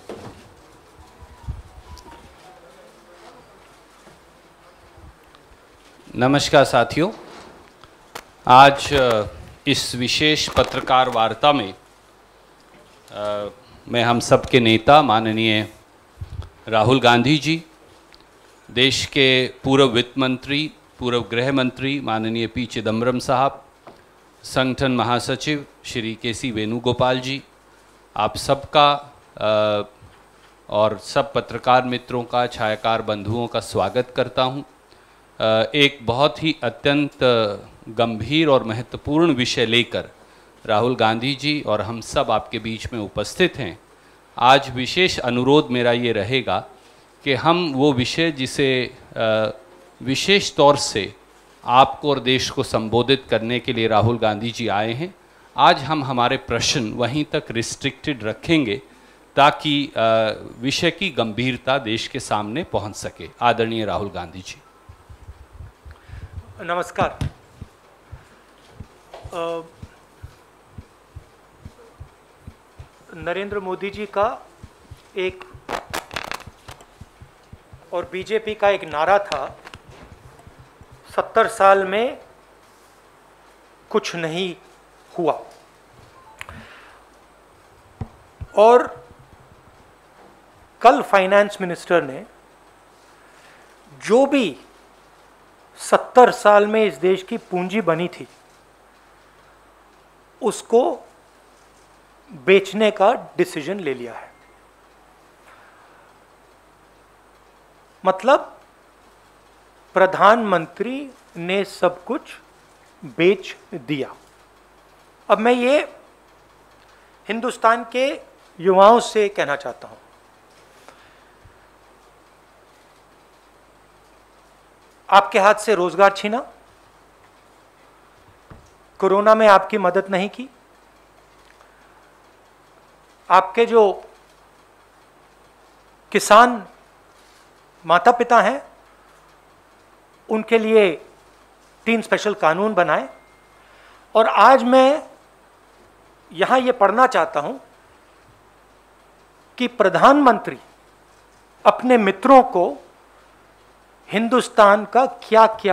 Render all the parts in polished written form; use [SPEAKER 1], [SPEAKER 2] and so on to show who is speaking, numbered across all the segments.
[SPEAKER 1] नमस्कार साथियों, आज इस विशेष पत्रकार वार्ता में मैं हम सब के नेता माननीय राहुल गांधी जी, देश के पूर्व वित्त मंत्री, पूर्व गृह मंत्री माननीय पी चिदम्बरम साहब, संगठन महासचिव श्री के.सी. वेणुगोपाल जी, आप सबका और सब पत्रकार मित्रों का, छायाकार बंधुओं का स्वागत करता हूं। एक बहुत ही अत्यंत गंभीर और महत्वपूर्ण विषय लेकर राहुल गांधी जी और हम सब आपके बीच में उपस्थित हैं। आज विशेष अनुरोध मेरा ये रहेगा कि हम वो विषय जिसे विशेष तौर से आपको और देश को संबोधित करने के लिए राहुल गांधी जी आए हैं, आज हम हमारे प्रश्न वहीं तक रिस्ट्रिक्टेड रखेंगे ताकि विषय की गंभीरता देश के सामने पहुंच सके। आदरणीय राहुल गांधी जी।
[SPEAKER 2] नमस्कार। नरेंद्र मोदी जी का एक और बीजेपी का एक नारा था, 70 साल में कुछ नहीं हुआ। और कल फाइनेंस मिनिस्टर ने जो भी 70 साल में इस देश की पूंजी बनी थी उसको बेचने का डिसीजन ले लिया है। मतलब प्रधानमंत्री ने सब कुछ बेच दिया। अब मैं ये हिंदुस्तान के युवाओं से कहना चाहता हूं, आपके हाथ से रोजगार छीना, कोरोना में आपकी मदद नहीं की, आपके जो किसान माता पिता हैं उनके लिए 3 स्पेशल कानून बनाए। और आज मैं यहां ये पढ़ना चाहता हूं कि प्रधानमंत्री अपने मित्रों को हिंदुस्तान का क्या क्या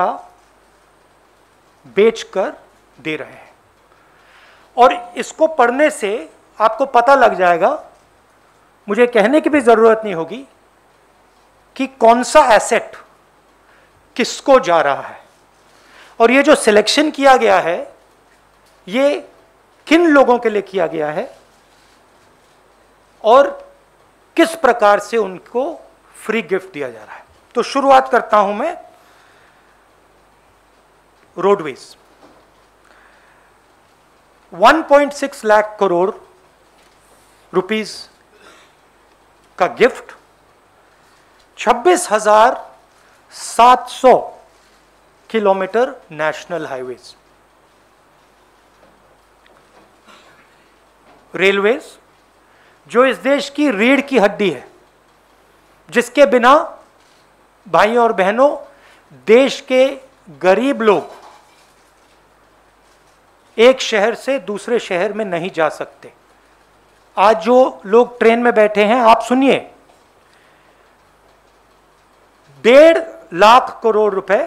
[SPEAKER 2] बेचकर दे रहे हैं। और इसको पढ़ने से आपको पता लग जाएगा, मुझे कहने की भी जरूरत नहीं होगी कि कौन सा एसेट किसको जा रहा है। और ये जो सिलेक्शन किया गया है ये किन लोगों के लिए किया गया है और किस प्रकार से उनको फ्री गिफ्ट दिया जा रहा है। तो शुरुआत करता हूं मैं रोडवेज। 1.6 लाख करोड़ रुपीस का gift, 26,700 kilometre national highways. Railways जो इस देश की रीढ़ की हड्डी है, जिसके बिना भाइयों और बहनों देश के गरीब लोग एक शहर से दूसरे शहर में नहीं जा सकते। आज जो लोग ट्रेन में बैठे हैं, आप सुनिए, 1.5 लाख करोड़ रुपए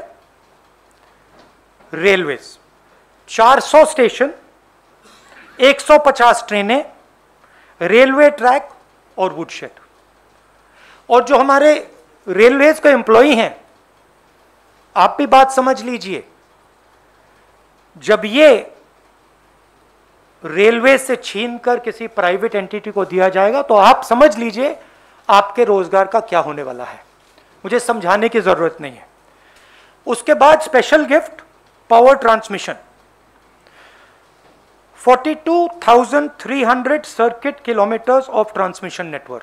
[SPEAKER 2] रेलवेज, 400 स्टेशन, 150 ट्रेनें, रेलवे ट्रैक और वुडशेड। और जो हमारे रेलवेज के एम्प्लॉई हैं, आप भी बात समझ लीजिए, जब ये रेलवे से छीनकर किसी प्राइवेट एंटिटी को दिया जाएगा तो आप समझ लीजिए आपके रोजगार का क्या होने वाला है। मुझे समझाने की जरूरत नहीं है। उसके बाद special gift power transmission, 42,300 circuit kilometres of transmission network.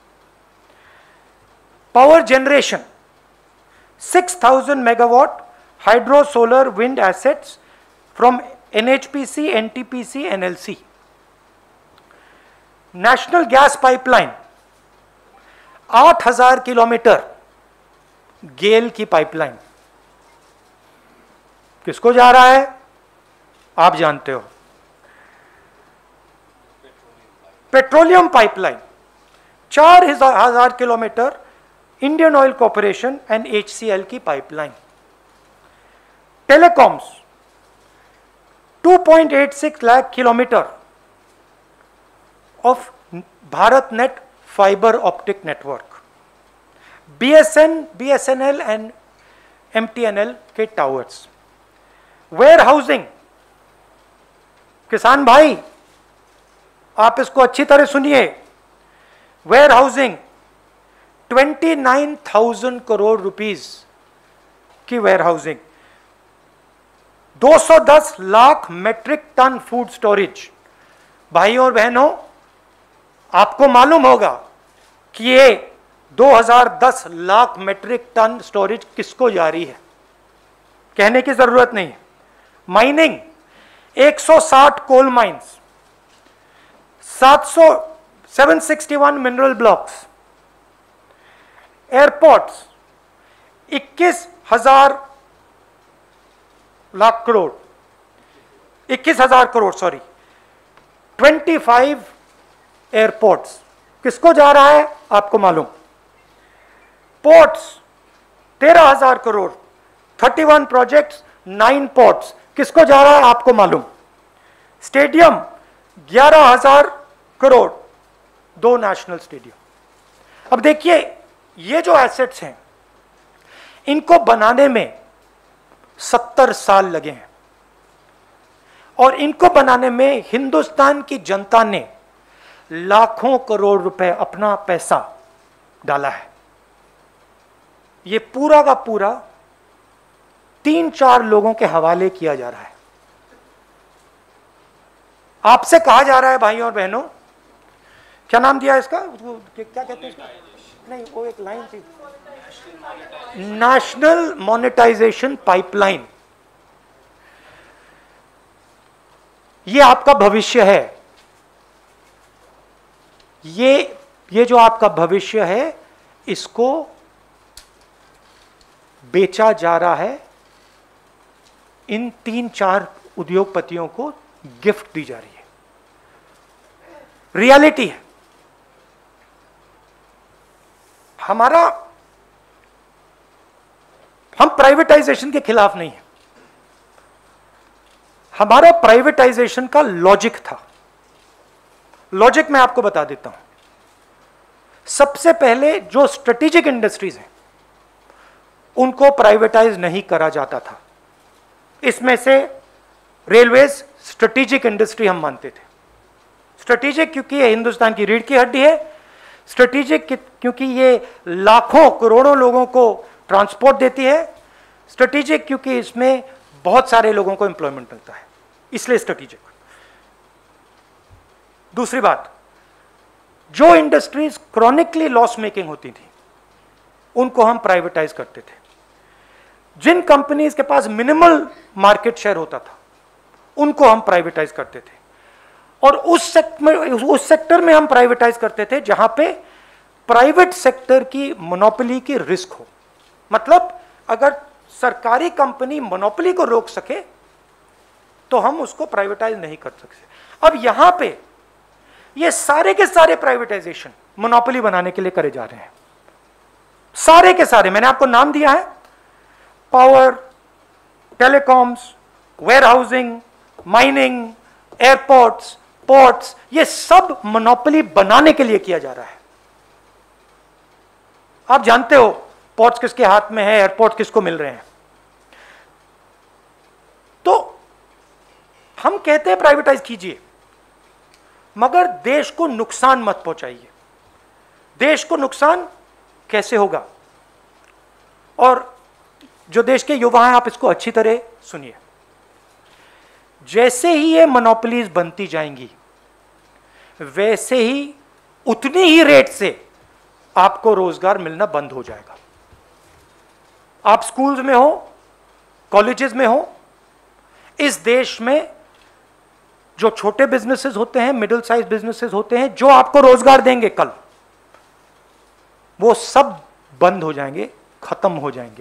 [SPEAKER 2] Power generation, 6,000 megawatt hydro solar wind assets from NHPC, NTPC, NLC. National gas pipeline, 8,000 kilometre GAIL की पाइपलाइन। किसको जा रहा है आप जानते हो। Petroleum pipeline, 4,000 kilometre Indian oil corporation and HCL की pipeline. Telecoms 2.86 lakh kilometre of Bharat net fibre optic network. BSNL and MTNL के टावर्स। वेयर हाउसिंग, किसान भाई आप इसको अच्छी तरह सुनिए, वेयर हाउसिंग 29,000 करोड़ रुपीस की warehousing, 210 lakh metric ton food storage. भाइयों और बहनों, आपको मालूम होगा कि ये 2010 लाख मेट्रिक टन स्टोरेज किसको जारी है, कहने की जरूरत नहीं। Mining 160 coal mines, 761 mineral blocks. Airports 21,000 lakh crore, 21,000 crore sorry, 25 airports किसको जा रहा है आपको मालूम। पोर्ट्स 13,000 करोड़, 31 प्रोजेक्ट्स, 9 पोर्ट्स किसको जा रहा है आपको मालूम। Stadium 11,000 crore, 2 national stadium. अब देखिए ये जो एसेट्स हैं इनको बनाने में 70 साल लगे हैं और इनको बनाने में हिंदुस्तान की जनता ने लाखों करोड़ रुपए अपना पैसा डाला है। ये पूरा का पूरा 3-4 लोगों के हवाले किया जा रहा है। आपसे कहा जा रहा है भाइयों और बहनों, क्या नाम दिया इसका, क्या कहते हैं इसका, नहीं वो एक लाइन थी, नेशनल मोनेटाइजेशन पाइपलाइन। ये आपका भविष्य है, ये जो आपका भविष्य है इसको बेचा जा रहा है, इन 3-4 उद्योगपतियों को गिफ्ट दी जा रही है। रियलिटी है। हम प्राइवेटाइजेशन के खिलाफ नहीं है, हमारा प्राइवेटाइजेशन का लॉजिक था। लॉजिक मैं आपको बता देता हूं। सबसे पहले जो स्ट्रेटेजिक इंडस्ट्रीज हैं उनको प्राइवेटाइज नहीं करा जाता था। इसमें से रेलवेज स्ट्रेटेजिक इंडस्ट्री हम मानते थे। स्ट्रेटेजिक क्योंकि ये हिंदुस्तान की रीढ़ की हड्डी है, स्ट्रेटेजिक क्योंकि ये लाखों करोड़ों लोगों को ट्रांसपोर्ट देती है, स्ट्रेटेजिक क्योंकि इसमें बहुत सारे लोगों को एम्प्लॉयमेंट मिलता है, इसलिए स्ट्रेटेजिक। दूसरी बात, जो इंडस्ट्रीज क्रॉनिकली लॉस मेकिंग होती थी उनको हम प्राइवेटाइज करते थे। जिन कंपनीज के पास मिनिमल मार्केट शेयर होता था उनको हम प्राइवेटाइज करते थे, और उस सेक्टर में हम प्राइवेटाइज करते थे जहां पे प्राइवेट सेक्टर की मोनोपोली की रिस्क हो। मतलब अगर सरकारी कंपनी मोनोपोली को रोक सके तो हम उसको प्राइवेटाइज नहीं कर सकते। अब यहां पे ये सारे के सारे प्राइवेटाइजेशन मोनोपोली बनाने के लिए करे जा रहे हैं, सारे के सारे। मैंने आपको नाम दिया है, power, telecoms, warehousing, mining, airports, ports, ये सब मोनोपोली बनाने के लिए किया जा रहा है। आप जानते हो पोर्ट्स किसके हाथ में है, एयरपोर्ट किसको मिल रहे हैं। तो हम कहते हैं प्राइवेटाइज कीजिए, मगर देश को नुकसान मत पहुंचाइए। देश को नुकसान कैसे होगा, और जो देश के युवा हैं आप इसको अच्छी तरह सुनिए। जैसे ही ये मोनोपोलीज बनती जाएंगी वैसे ही उतनी ही रेट से आपको रोजगार मिलना बंद हो जाएगा। आप स्कूल्स में हो, कॉलेजेस में हो, इस देश में जो छोटे बिजनेसेस होते हैं, मिडिल साइज बिजनेसेस होते हैं, जो आपको रोजगार देंगे कल, वो सब बंद हो जाएंगे, खत्म हो जाएंगे।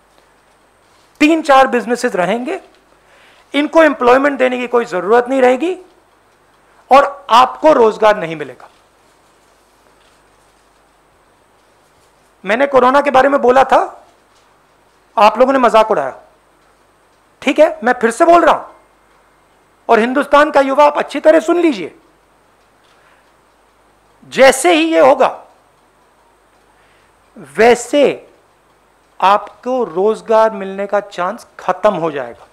[SPEAKER 2] 3-4 बिजनेसेस रहेंगे, इनको एम्प्लॉयमेंट देने की कोई जरूरत नहीं रहेगी और आपको रोजगार नहीं मिलेगा। मैंने कोरोना के बारे में बोला था, आप लोगों ने मजाक उड़ाया, ठीक है, मैं फिर से बोल रहा हूं, और हिंदुस्तान का युवा आप अच्छी तरह सुन लीजिए, जैसे ही ये होगा वैसे आपको रोजगार मिलने का चांस खत्म हो जाएगा।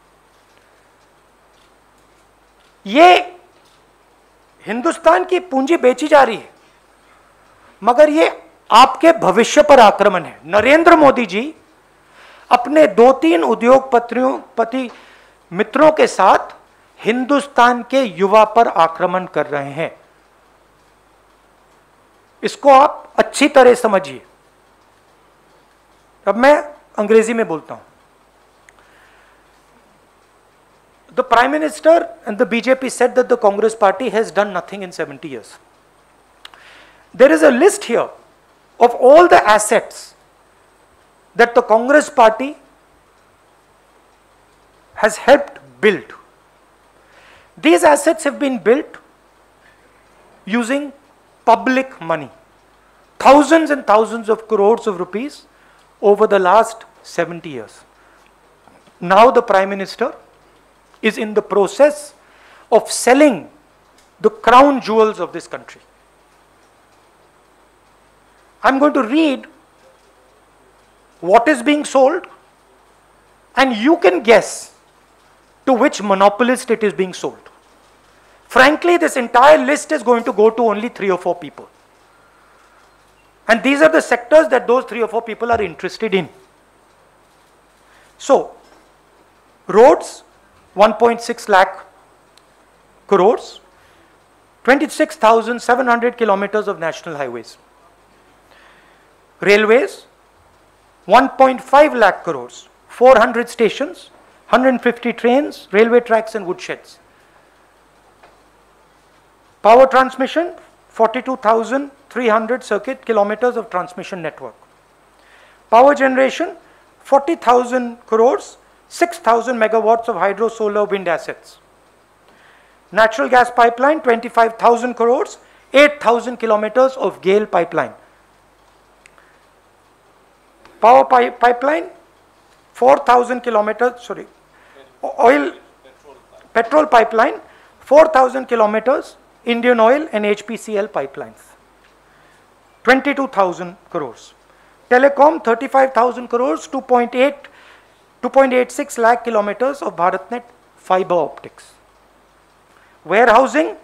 [SPEAKER 2] ये हिंदुस्तान की पूंजी बेची जा रही है, मगर ये आपके भविष्य पर आक्रमण है। नरेंद्र मोदी जी अपने 2-3 उद्योगपति मित्रों के साथ हिंदुस्तान के युवा पर आक्रमण कर रहे हैं। इसको आप अच्छी तरह समझिए। अब मैं अंग्रेजी में बोलता हूं। The Prime Minister and the BJP said that the Congress party has done nothing in 70 years. There is a list here of all the assets that the Congress party has helped build. These assets have been built using public money, thousands and thousands of crores of rupees over the last 70 years. Now the Prime Minister is in the process of selling the crown jewels of this country. I'm going to read what is being sold, and you can guess to which monopolist it is being sold. Frankly, this entire list is going to go to only 3 or 4 people. And these are the sectors that those 3 or 4 people are interested in. So, roads, 1.6 lakh crores, 26,700 kilometers of national highways. Railways, 1.5 lakh crores, 400 stations, 150 trains, railway tracks and woodsheds. Power transmission, 42,300 circuit kilometers of transmission network. Power generation, 40,000 crores, 6,000 megawatts of hydro, solar, wind assets. Natural gas pipeline, 25,000 crores, 8,000 kilometers of GAIL pipeline. Power pipeline, 4,000 kilometers, sorry, petrol pipeline, 4,000 kilometers, Indian Oil and HPCL pipelines. 22,000 crores. Telecom, 35,000 crores, 2.86 lakh kilometers of BharatNet fiber optics. Warehousing,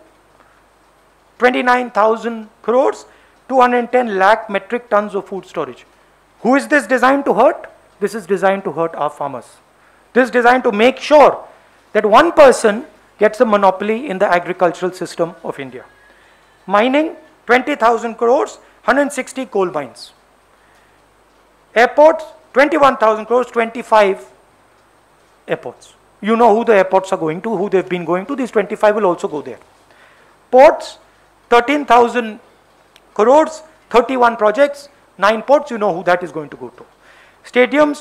[SPEAKER 2] 29,000 crores, 210 lakh metric tons of food storage. Who is this designed to hurt? This is designed to hurt our farmers. This is designed to make sure that one person gets a monopoly in the agricultural system of India. Mining, 20,000 crores, 160 coal mines. Airports, 21,000 crores, 25 airports. You know who the airports are going to, who they've been going to. These 25 will also go there. Ports, 13,000 crores, 31 projects, 9 ports. You know who that is going to go to. Stadiums,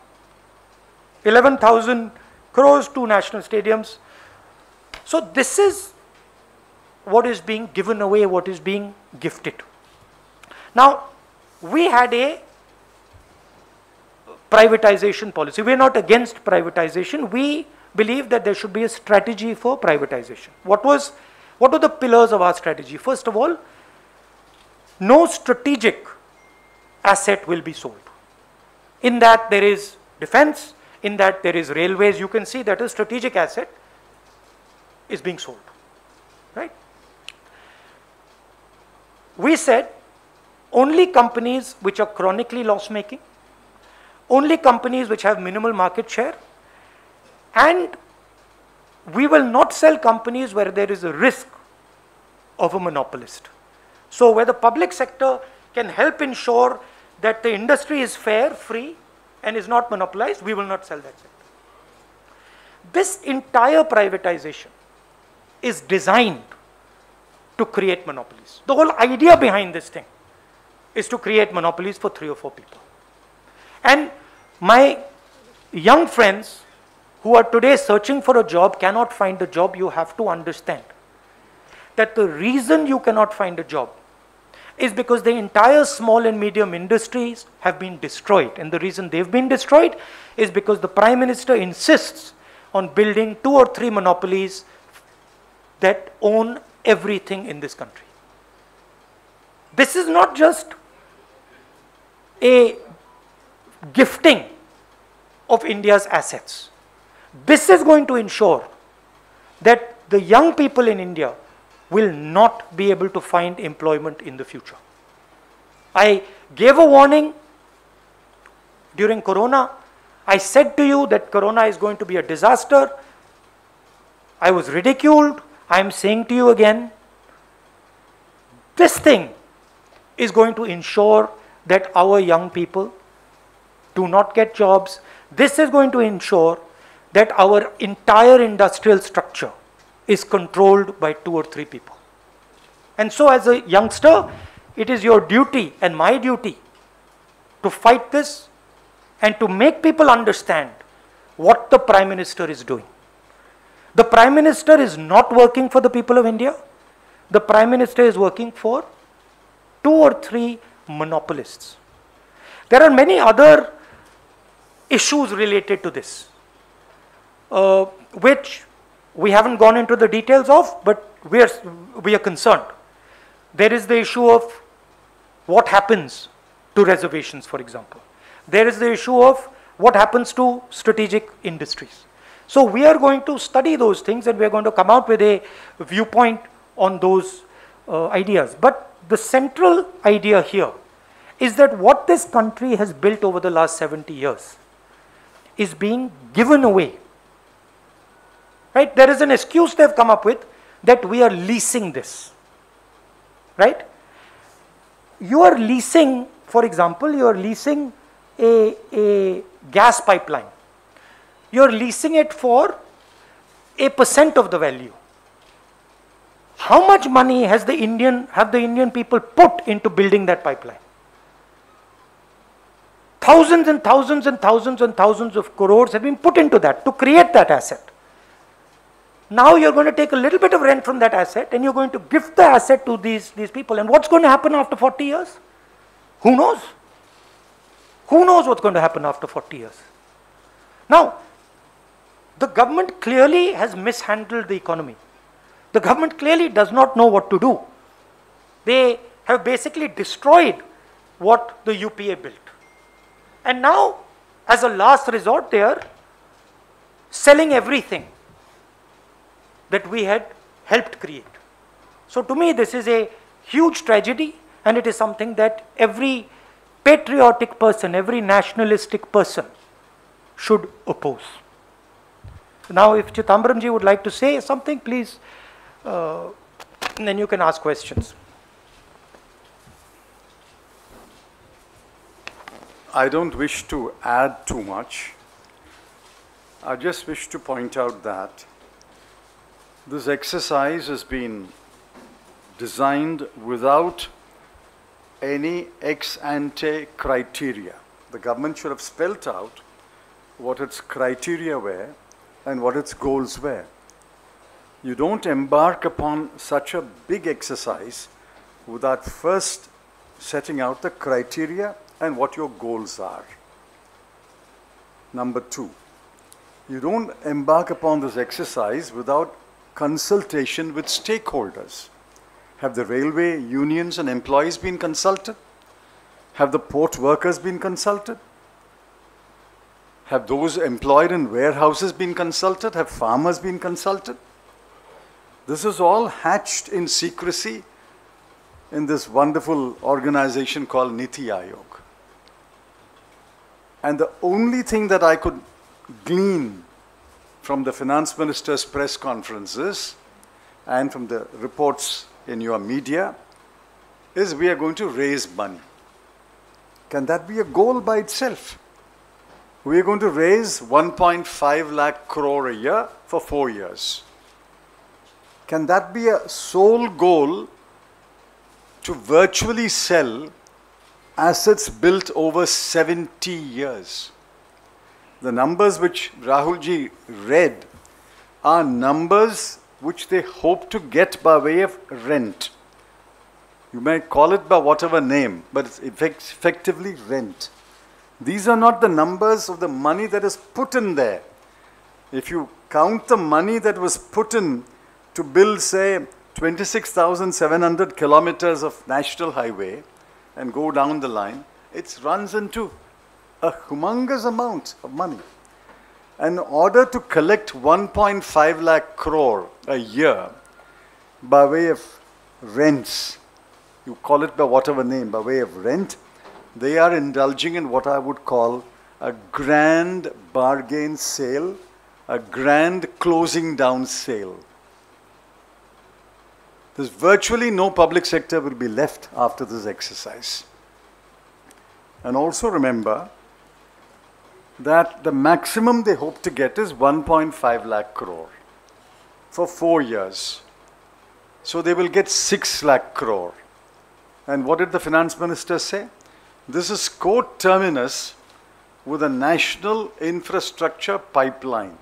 [SPEAKER 2] 11,000 crores, 2 national stadiums. So this is what is being given away, what is being gifted. Now, we had a privatization policy. We are not against privatization. We believe that there should be a strategy for privatization. What were the pillars of our strategy? First of all, no strategic asset will be sold. In that there is defense, in that there is railways. You can see that a strategic asset is being sold, right? We said only companies which are chronically loss-making, only companies which have minimal market share, and we will not sell companies where there is a risk of a monopolist. So where the public sector can help ensure that the industry is fair, free, and is not monopolized, we will not sell that sector. This entire privatization is designed to create monopolies. The whole idea behind this thing is to create monopolies for 3 or 4 people. And my young friends who are today searching for a job cannot find a job. You have to understand that the reason you cannot find a job is because the entire small and medium industries have been destroyed. And the reason they've been destroyed is because the Prime Minister insists on building 2 or 3 monopolies that own everything in this country. This is not just a gifting of India's assets. This is going to ensure that the young people in India will not be able to find employment in the future. I gave a warning during Corona. I said to you that Corona is going to be a disaster. I was ridiculed. I am saying to you again, this thing is going to ensure that our young people do not get jobs. This is going to ensure that our entire industrial structure is controlled by 2 or 3 people. And so as a youngster, it is your duty and my duty to fight this and to make people understand what the Prime Minister is doing. The Prime Minister is not working for the people of India. The Prime Minister is working for 2 or 3 monopolists. There are many other issues related to this, which we haven't gone into the details of, but we are concerned. There is the issue of what happens to reservations, for example. There is the issue of what happens to strategic industries. So we are going to study those things and we are going to come out with a viewpoint on those ideas. But the central idea here is that what this country has built over the last 70 years is being given away. Right? There is an excuse they have come up with that we are leasing this. Right? You are leasing, for example, you are leasing a gas pipeline. You are leasing it for a % of the value. How much money have the Indian people put into building that pipeline? Thousands and thousands and thousands and thousands of crores have been put into that to create that asset. Now you're going to take a little bit of rent from that asset and you're going to gift the asset to these people. And what's going to happen after 40 years? Who knows? Who knows what's going to happen after 40 years? Now, the government clearly has mishandled the economy. The government clearly does not know what to do. They have basically destroyed what the UPA built. And now, as a last resort, they are selling everything that we had helped create. So to me, this is a huge tragedy, and it is something that every patriotic person, every nationalistic person should oppose. Now, if Chidambaramji would like to say something, please, and then you can ask questions.
[SPEAKER 3] I don't wish to add too much. I just wish to point out that this exercise has been designed without any ex-ante criteria. The government should have spelt out what its criteria were and what its goals were. You don't embark upon such a big exercise without first setting out the criteria and what your goals are. Number 2, you don't embark upon this exercise without consultation with stakeholders. Have the railway unions and employees been consulted? Have the port workers been consulted? Have those employed in warehouses been consulted? Have farmers been consulted? This is all hatched in secrecy in this wonderful organization called Niti Aayog. And the only thing that I could glean from the finance minister's press conferences and from the reports in your media is we are going to raise money. Can that be a goal by itself? We are going to raise 1.5 lakh crore a year for 4 years. Can that be a sole goal to virtually sell assets built over 70 years? The numbers which Rahulji read are numbers which they hope to get by way of rent. You may call it by whatever name, but it's effectively rent. These are not the numbers of the money that is put in there. If you count the money that was put in to build, say, 26,700 kilometers of national highway and go down the line, it runs into a humongous amount of money. In order to collect 1.5 lakh crore a year by way of rents, you call it by whatever name, by way of rent, they are indulging in what I would call a grand bargain sale, a grand closing down sale. There's virtually no public sector will be left after this exercise. And also remember that the maximum they hope to get is 1.5 lakh crore for 4 years. So they will get 6 lakh crore. And what did the finance minister say? This is co-terminus with a national infrastructure pipeline.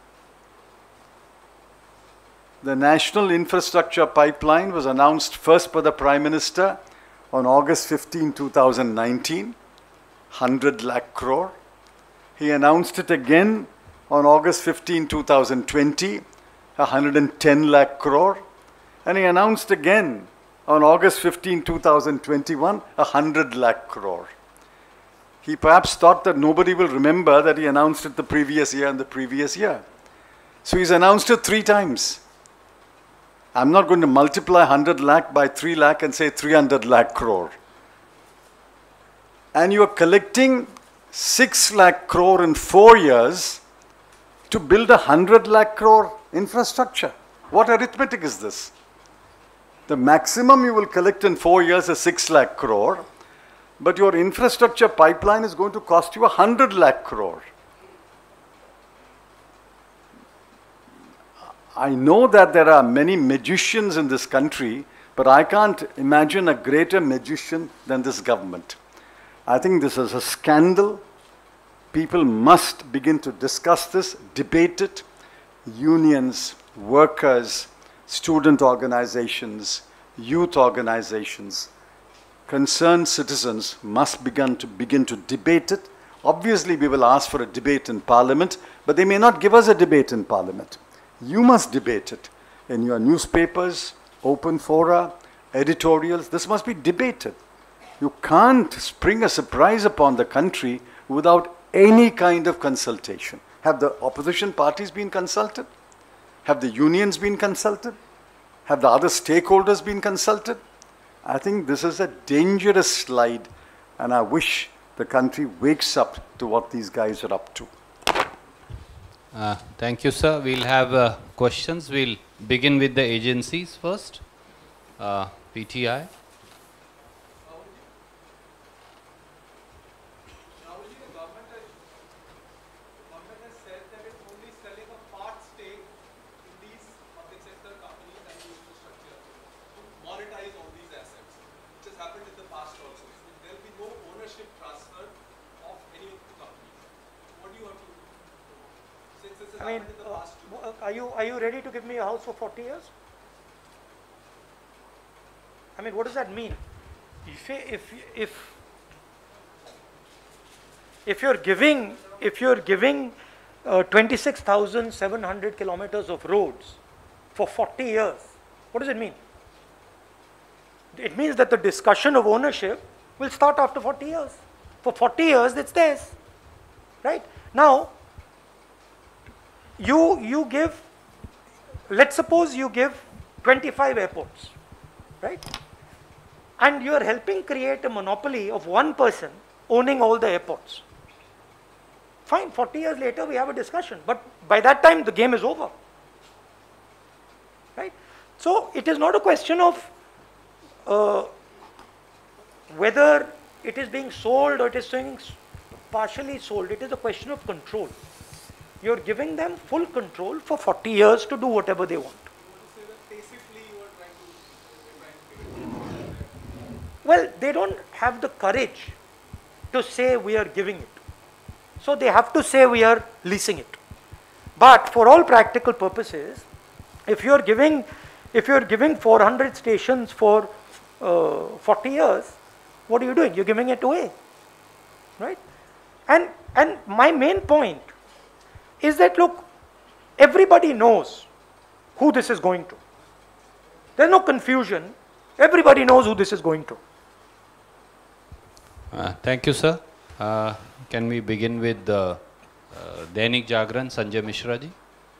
[SPEAKER 3] The national infrastructure pipeline was announced first by the Prime Minister on August 15, 2019, 100 lakh crore. He announced it again on August 15, 2020, 110 lakh crore. And he announced again on August 15, 2021, 100 lakh crore. He perhaps thought that nobody will remember that he announced it the previous year and the previous year. So he's announced it 3 times. I'm not going to multiply 100 lakh by 3 lakh and say 300 lakh crore. And you are collecting 6 lakh crore in 4 years to build 100 lakh crore infrastructure. What arithmetic is this? The maximum you will collect in 4 years is 6 lakh crore, but your infrastructure pipeline is going to cost you 100 lakh crore. I know that there are many magicians in this country, but I can't imagine a greater magician than this government. I think this is a scandal. People must begin to discuss this, debate it. Unions, workers, student organizations, youth organizations, concerned citizens must begin to debate it. Obviously, we will ask for a debate in Parliament, but they may not give us a debate in Parliament. You must debate it in your newspapers, open fora, editorials. This must be debated. You can't spring a surprise upon the country without any kind of consultation. Have the opposition parties been consulted? Have the unions been consulted? Have the other stakeholders been consulted? I think this is a dangerous slide, and I wish the country wakes up to what these guys are up to.
[SPEAKER 1] Thank you, sir. We'll have questions. We'll begin with the agencies first. PTI.
[SPEAKER 2] I mean, are you ready to give me a house for 40 years? I mean, what does that mean? If you're giving 26,700 kilometers of roads for 40 years, what does it mean? It means that the discussion of ownership will start after 40 years. For 40 years, it's theirs, right? Now, you give, let's suppose you give 25 airports, right? And you are helping create a monopoly of one person owning all the airports. Fine, 40 years later we have a discussion, but by that time the game is over, right? So it is not a question of whether it is being sold or it is being partially sold. It is a question of control. You're giving them full control for 40 years to do whatever they want. Well, they don't have the courage to say we are giving it. So they have to say we are leasing it. But for all practical purposes, if you're giving 400 stations for 40 years, what are you doing? You're giving it away, right? And my main point is that, look, everybody knows who this is going to. There's no confusion. Everybody knows who this is going to.
[SPEAKER 1] Thank you, sir. Can we begin with the Dainik Jagran, Sanjay Mishra ji?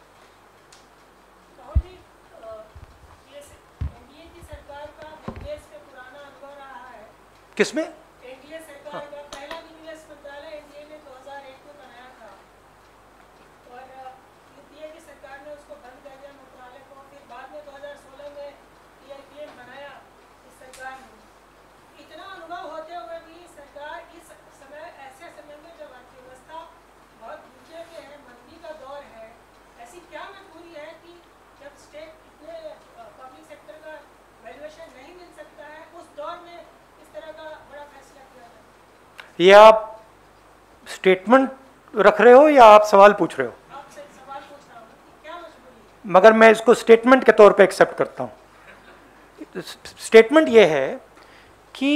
[SPEAKER 2] किसमें?
[SPEAKER 4] NDA सरकार का पहला निवेश मंत्रालय NDA ने 2001 में बनाया था और यूपीए की सरकार ने उसको बंद कर दिया मंत्रालय को। फिर बाद में 2016 में पीआईपीएम बनाया इस सरकार ने। इतना अनुभव होते हुए भी सरकार इस समय, ऐसे समय में जब अर्थव्यवस्था बहुत नीचे पे है, मंदी का दौर है, ऐसी क्या मजबूरी है कि जब स्टेट इतने पब्लिक सेक्टर का वैल्यूएशन नहीं मिल सकता है, उस दौर में तरह का बड़ा फैसला किया है?
[SPEAKER 2] ये आप स्टेटमेंट रख रहे हो या आप सवाल पूछ रहे हो?
[SPEAKER 4] आपसे सवाल पूछ रहा हूँ कि क्या मजबूरी है?
[SPEAKER 2] मगर मैं इसको स्टेटमेंट के तौर पे एक्सेप्ट करता हूँ। स्टेटमेंट ये है कि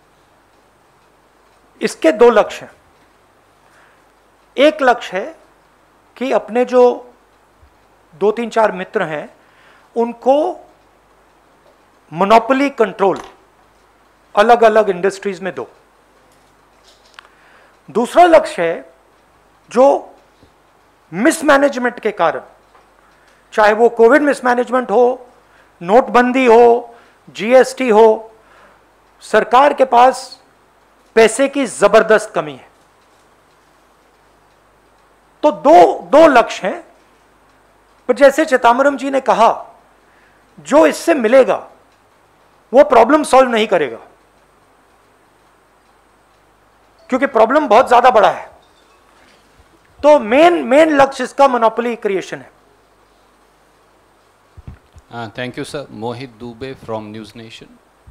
[SPEAKER 2] इसके दो लक्ष्य हैं। एक लक्ष्य है कि अपने जो 2-3-4 मित्र हैं उनको मोनोपोली कंट्रोल अलग अलग इंडस्ट्रीज में दो। दूसरा लक्ष्य है जो मिसमैनेजमेंट के कारण, चाहे वो कोविड मिसमैनेजमेंट हो, नोटबंदी हो, जीएसटी हो, सरकार के पास पैसे की जबरदस्त कमी है। तो दो लक्ष्य हैं। पर जैसे चिदंबरम जी ने कहा, जो इससे मिलेगा वो प्रॉब्लम सॉल्व नहीं करेगा, क्योंकि प्रॉब्लम बहुत ज्यादा बड़ा है। तो मेन लक्ष्य इसका मोनोपोली क्रिएशन है।
[SPEAKER 1] Thank you sir. Mohit Dubey from News Nation.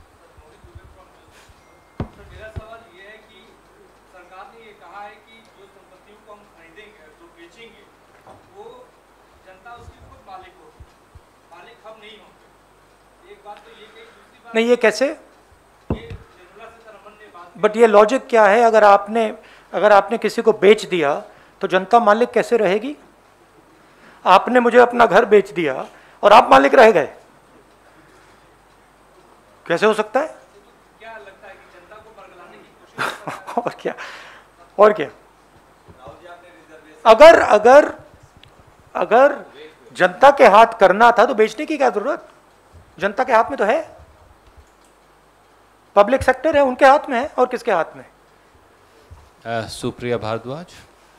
[SPEAKER 5] मेरा सवाल ये है कि सरकार ने ये कहा है कि जो संपत्तियों को हम खरीदेंगे, जो बेचेंगे, वो जनता उसकी खुद मालिक होगी, मालिक हम नहीं होंगे। एक बात तो ये कही, दूसरी बात
[SPEAKER 2] नहीं, ये कैसे?
[SPEAKER 5] बात
[SPEAKER 2] बट ये लॉजिक क्या है? अगर आपने किसी को बेच दिया तो जनता मालिक कैसे रहेगी? आपने मुझे अपना घर बेच दिया और आप मालिक रह गए, कैसे हो सकता है?
[SPEAKER 5] क्या लगता है कि जनता को बरगलाने की कोशिश
[SPEAKER 2] और क्या अगर जनता के हाथ करना था तो बेचने की क्या जरूरत? जनता के हाथ में तो है, पब्लिक सेक्टर है, उनके हाथ में है। और किसके हाथ में?
[SPEAKER 1] Supriya Bhardwaj.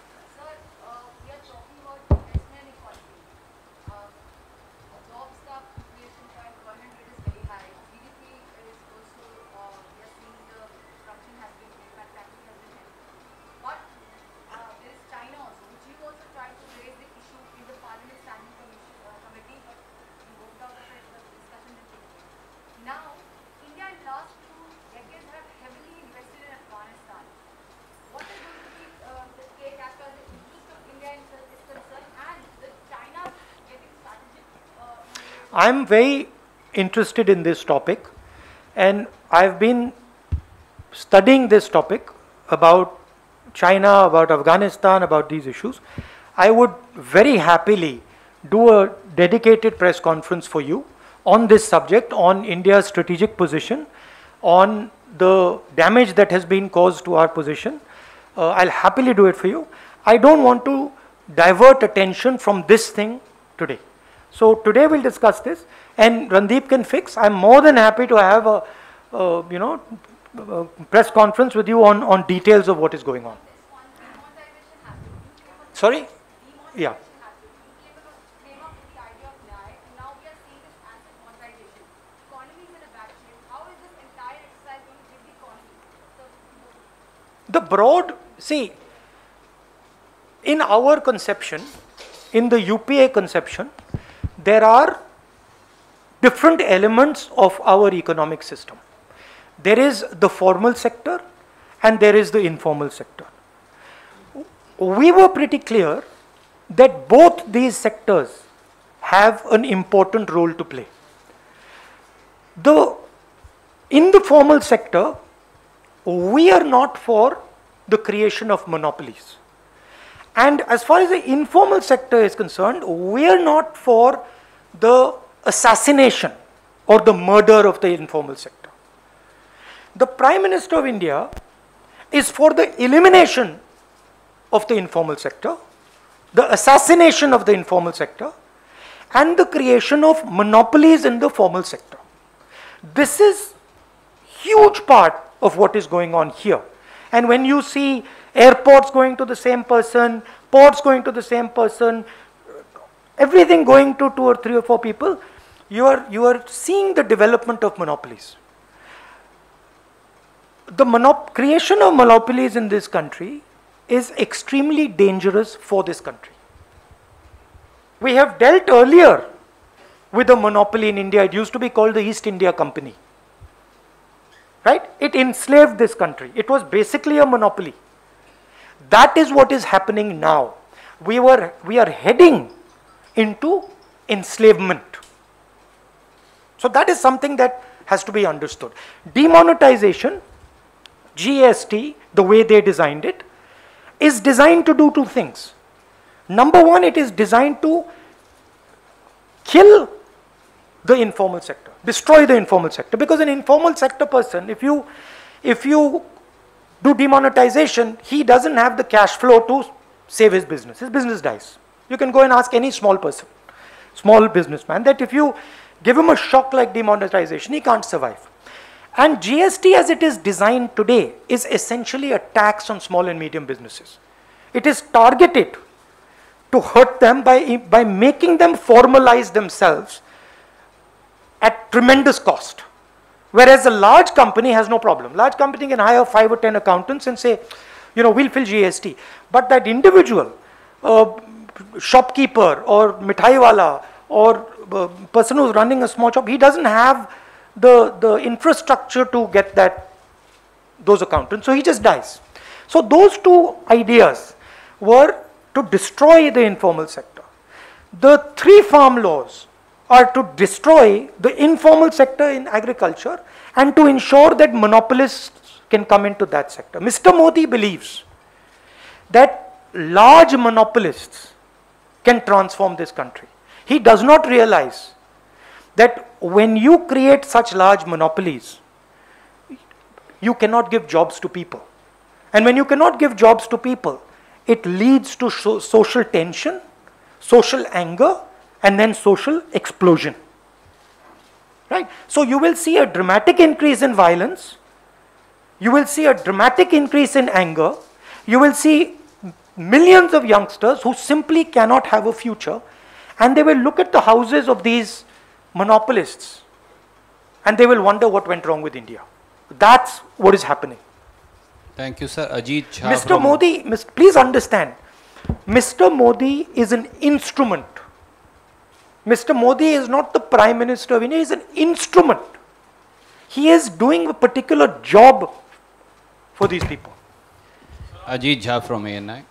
[SPEAKER 2] I am very interested in this topic, and I've been studying this topic about China, about Afghanistan, about these issues. I would very happily do a dedicated press conference for you on this subject, on India's strategic position, on the damage that has been caused to our position. I'll happily do it for you. I don't want to divert attention from this thing today. So today we'll discuss this, and Randeep can fix. I'm more than happy to have a press conference with you on details of what is going on. Sorry? Yeah. The broad, see, in our conception, in the UPA conception, there are different elements of our economic system. There is the formal sector and there is the informal sector. We were pretty clear that both these sectors have an important role to play. The in the formal sector, we are not for the creation of monopolies. And as far as the informal sector is concerned, we are not for the assassination or the murder of the informal sector. The Prime Minister of India is for the elimination of the informal sector, the assassination of the informal sector, and the creation of monopolies in the formal sector. This is huge part of what is going on here. And when you see airports going to the same person, ports going to the same person, everything going to 2 or 3 or 4 people, you are seeing the development of monopolies. The creation of monopolies in this country is extremely dangerous for this country. We have dealt earlier with a monopoly in India. It used to be called the East India Company. Right? It enslaved this country. It was basically a monopoly. That is what is happening now. We are heading into enslavement. So that is something that has to be understood. Demonetization, GST, the way they designed it, is designed to do 2 things. Number one, it is designed to kill the informal sector, destroy the informal sector. Because an informal sector person, if you do demonetization, he doesn't have the cash flow to save his business. His business dies. You can go and ask any small person, small businessman, that if you give him a shock like demonetization, he can't survive. And GST as it is designed today is essentially a tax on small and medium businesses. It is targeted to hurt them by making them formalize themselves at tremendous cost. Whereas a large company has no problem. Large company can hire 5 or 10 accountants and say, we'll fill GST. But that individual, shopkeeper or mithai wala or person who's running a small shop, he doesn't have the infrastructure to get those accountants, so he just dies. So those 2 ideas were to destroy the informal sector. The 3 farm laws are to destroy the informal sector in agriculture and to ensure that monopolists can come into that sector. Mr. Modi believes that large monopolists can transform this country. He does not realize that when you create such large monopolies, you cannot give jobs to people. And when you cannot give jobs to people, it leads to social tension, social anger, and then social explosion. Right? So you will see a dramatic increase in violence. You will see a dramatic increase in anger. You will see millions of youngsters who simply cannot have a future, and they will look at the houses of these monopolists and they will wonder what went wrong with India. That's what is happening.
[SPEAKER 1] Thank you, sir. Ajit Jha.
[SPEAKER 2] Mr. Modi, please understand, Mr. Modi is an instrument. Mr. Modi is not the Prime Minister of India, he is an instrument. He is doing a particular job for these people.
[SPEAKER 1] Ajit Jha from ANI.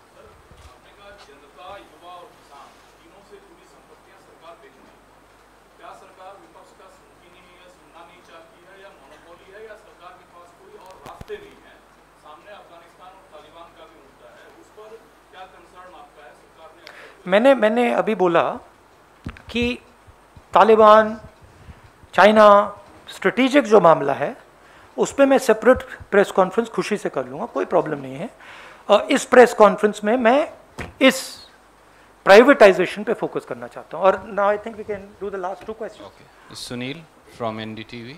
[SPEAKER 2] मैंने अभी बोला कि Taliban, China, strategic जो मामला है उस पर मैं सेपरेट प्रेस कॉन्फ्रेंस खुशी से कर लूँगा, कोई प्रॉब्लम नहीं है। इस प्रेस कॉन्फ्रेंस में मैं इस प्राइवेटाइजेशन पे फोकस करना चाहता हूँ। और now I think we can do the last 2 questions.
[SPEAKER 1] Okay, Sunil from NDTV.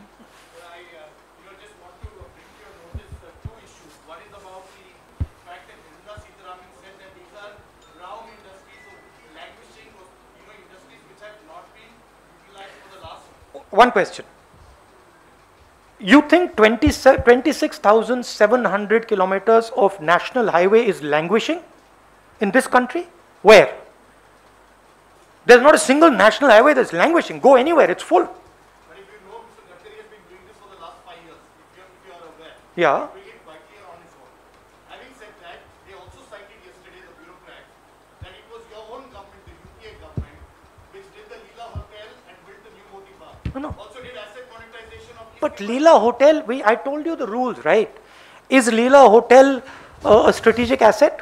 [SPEAKER 2] One question. You think 26,700 kilometers of national highway is languishing in this country? Where? There's not a single national highway that's languishing. Go anywhere, it's full.
[SPEAKER 6] But if you know, Mr. Gadkari has been doing this for the last 5 years, if you are aware.
[SPEAKER 2] Yeah.
[SPEAKER 6] Doing it quietly on his own. Having said that, they also cited yesterday, the bureaucrats, that it was your own government, the UPA government, which did the Leela Hotel and built the new Moti Park.
[SPEAKER 2] No.
[SPEAKER 6] Also did asset monetization of
[SPEAKER 2] but Leela Hotel, I told you the rules, right? Is Leela Hotel a strategic asset?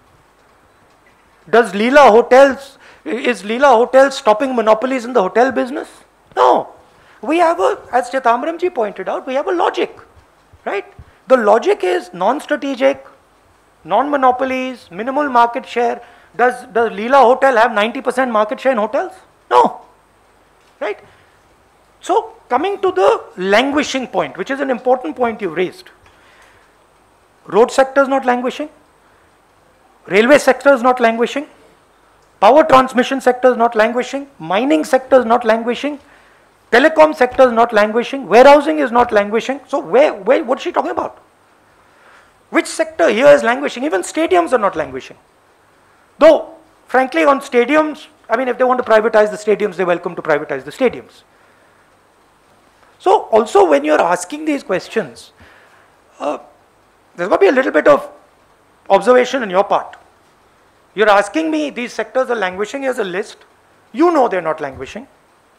[SPEAKER 2] Is Leela Hotels stopping monopolies in the hotel business? No. We have as Chidambaram pointed out, we have a logic, right? The logic is non-strategic, non-monopolies, minimal market share. Does Leela Hotel have 90% market share in hotels? No, right? So coming to the languishing point, which is an important point you raised. Road sector is not languishing. Railway sector is not languishing. Power transmission sector is not languishing. Mining sector is not languishing. Telecom sector is not languishing. Warehousing is not languishing. So what is she talking about? Which sector here is languishing? Even stadiums are not languishing. Though, frankly, on stadiums, I mean, if they want to privatize the stadiums, they're welcome to privatize the stadiums. So also when you're asking these questions, there's got to be a little bit of observation on your part. You're asking me these sectors are languishing as a list. You know they're not languishing.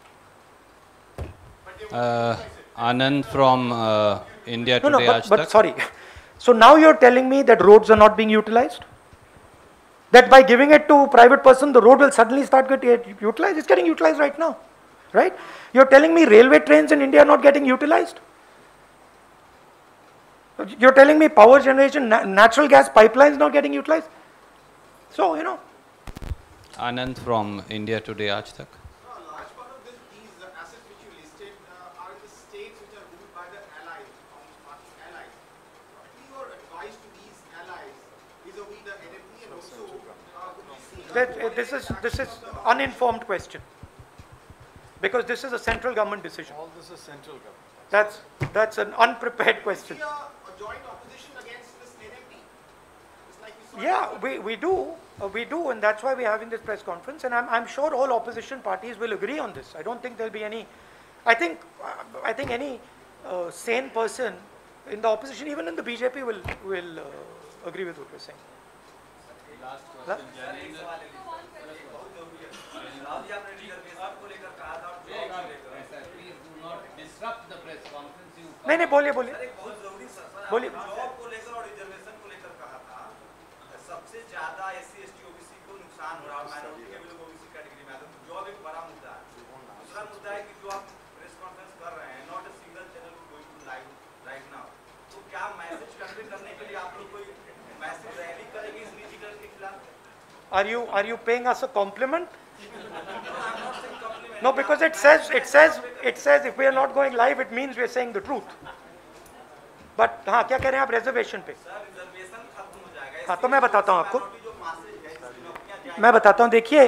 [SPEAKER 1] Anand from India Today.
[SPEAKER 2] No, but sorry. So now you're telling me that roads are not being utilized? That by giving it to a private person, the road will suddenly start getting utilized? It's getting utilized right now, right? You're telling me railway trains in India are not getting utilized? You're telling me power generation, natural gas pipelines not getting utilized? So, you know.
[SPEAKER 1] Anand from India Today, Aaj Tak.
[SPEAKER 6] A large part of these assets which you listed are in the states which are ruled by the allies, party allies. What is your advice to these allies vis-a-vis the NMP and also
[SPEAKER 2] This is uninformed question. Because this is a central government decision.
[SPEAKER 3] All this is central government.
[SPEAKER 2] That's an unprepared question.
[SPEAKER 6] a joint opposition against this NMP? It's like we saw
[SPEAKER 2] Yeah, we do, and that's why we're having this press conference. And I'm sure all opposition parties will agree on this. I don't think there'll be any. I think any sane person in the opposition, even in the BJP, will agree with what we're saying. नहीं बोलिए
[SPEAKER 7] job को लेकर और reservation को लेकर कहा था, सबसे ज्यादा एससी एसटी ओबीसी को नुकसान हो रहा है, माइनॉरिटी के भी लोग ओबीसी कैटेगरी में आते हैं, तो जॉब एक बड़ा मुद्दा है। दूसरा मुद्दा है कि जो आप प्रेस कॉन्फ्रेंस कर रहे हैं, not a single channel going to live right now, तो क्या मैसेज कन्वे करने के लिए आप लोग कोई मैसेज रैली करेंगे इस निजीकरण के खिलाफ?
[SPEAKER 2] Are you paying us a compliment? No, because it says if we are not going live, it means we are saying the truth. But हाँ, क्या कह रहे हैं आप reservation पे? हाँ, तो मैं बताता हूँ आपको। मैं बताता हूँ, देखिए,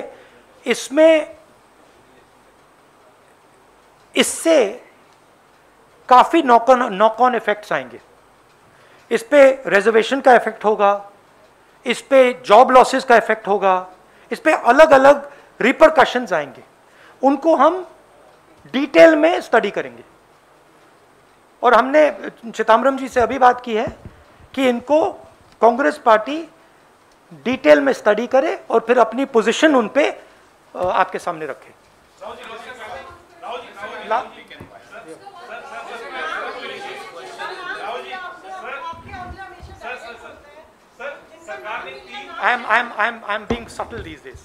[SPEAKER 2] इससे काफी नॉक ऑन इफेक्ट्स आएंगे। इस पे रिजर्वेशन का इफेक्ट होगा, इस पे जॉब लॉसेस का इफेक्ट होगा, इस पे अलग अलग रिपरकशंस आएंगे। उनको हम डिटेल में स्टडी करेंगे। और हमने चिदम्बरम जी से अभी बात की है कि इनको कांग्रेस पार्टी डिटेल में स्टडी करे और फिर अपनी पोजीशन उन पे आपके सामने रखे। I'm being subtle these days.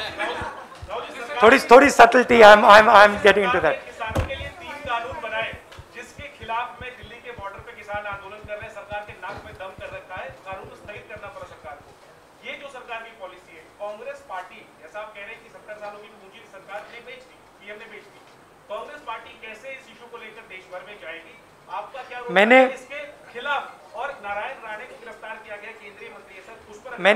[SPEAKER 2] थोड़ी subtlety. I'm getting into that.
[SPEAKER 5] किसानों के लिए 3 कानून बनाए जिसके खिलाफ में दिल्ली के बॉर्डर पे किसान आंदोलन कर रहे हैं, सरकार के नाक में दम कर रखा है, कानून को स्थगित करना पड़ा सरकार को। ये जो सरकार की पॉलिसी है, कांग्रेस पार्टी, जैसा आप कह रहे हैं कि 70 सालों की पूंजी सरकार ने बेच दी, पीएम ने बेच दी, कांग्रेस पार्टी कैसे इस इशू को लेकर देश भर में जाएगी? आपका क्या रोल है इसके खिलाफ? और नारायण राणे को गिरफ्तार किया गया, केंद्रीय मंत्री है सर, उस पर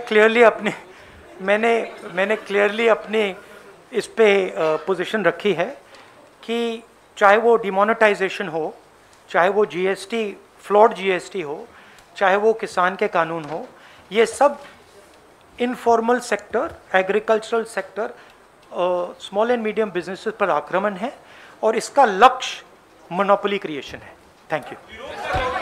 [SPEAKER 5] मैंने क्लियरली अपनी इस पे पोजीशन रखी है कि चाहे वो डिमोनेटाइजेशन हो, चाहे वो जीएसटी, फ्लॉड जीएसटी हो, चाहे वो किसान के कानून हो, ये सब informal sector, agricultural sector, small and medium businesses पर आक्रमण है और इसका लक्ष्य मोनोपोली क्रिएशन है। Thank you.